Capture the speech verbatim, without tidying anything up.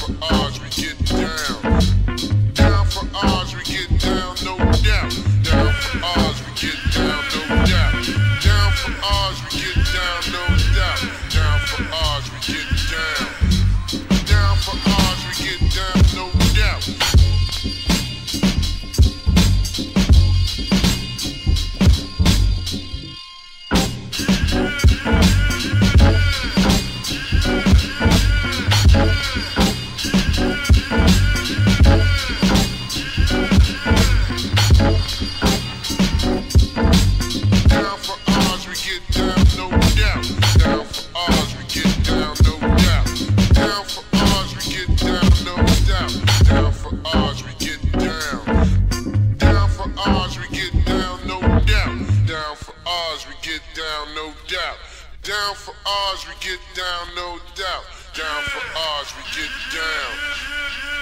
for Oz, we get down. Down for Oz, we get down, no doubt. Down for Oz, we get down, no doubt. Down for Oz, we get down, no doubt. Down for Oz, we get down. Down for Oz, we get down, no doubt. Down for Oz, we get down, no doubt. Down for Oz, we get down.